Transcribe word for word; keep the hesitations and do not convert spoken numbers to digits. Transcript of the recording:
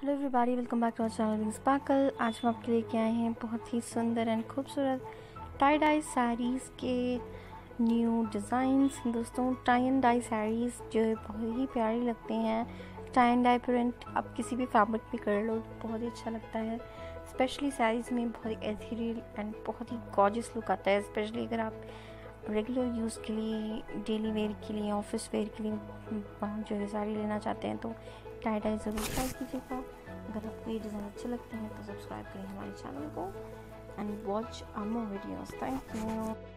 Hello everybody, welcome back to our channel wing sparkle. आज हम आपके लेके आए हैं बहुत ही सुंदर एंड खूबसूरत टाई डाई साड़ीज़ के न्यू डिज़ाइंस। दोस्तों, टाई एंड डाई साड़ीज़ जो है बहुत ही प्यारी लगती हैं। टाई एंड डाई प्रिंट आप किसी भी फैब्रिक पे कर लो बहुत ही अच्छा लगता है। स्पेशली साड़ीज़ में बहुत ही एथीरियल एंड बहुत ही गॉर्जियस लुक आता है। स्पेशली अगर आप रेगुलर यूज़ के लिए, डेली वेयर के लिए, ऑफिस वेयर के लिए जो है साड़ी लेना चाहते हैं तो टाई डाई ज़रूर ट्राई कीजिएगा। अगर आपको ये डिज़ाइन अच्छे लगते हैं तो सब्सक्राइब करें हमारे चैनल को and watch our more videos. Thank you.